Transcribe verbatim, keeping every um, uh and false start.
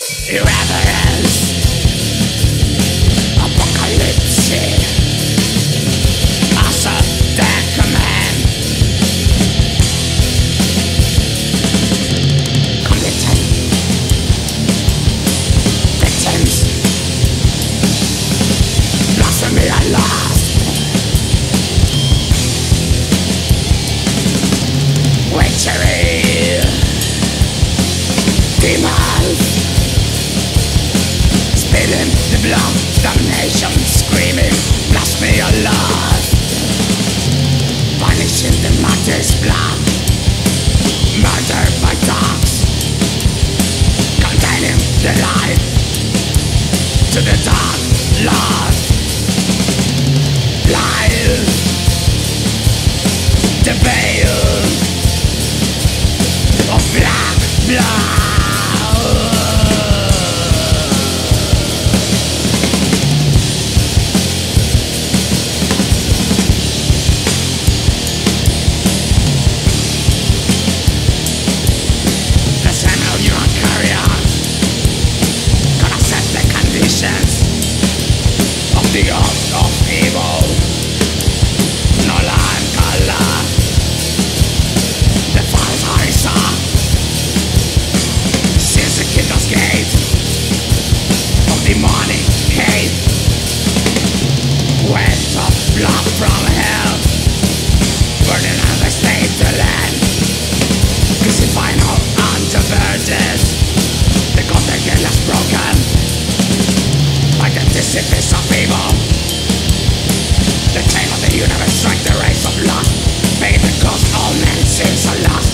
irreverence, apocalypse, as a dead command, convicted victims, blasphemy and lust, witchery, demons, spilling the blood, damnation, screaming, blasphemy and lust, vanishing the martyr's blood, murder by dogs, containing the light to the dark lord, light, the veil of black blood. The seminal human carriers gonna set the conditions of the earth of evil. No land color, the false horizon, since the kingdom's gate of demonic hate, went of blood from hell, burning and devastate the land, crucifying all unto virgins, the golden gate is broken by the disciples of evil. The chain of the universe strike the race of lust, pay the cost all men's sins are lost.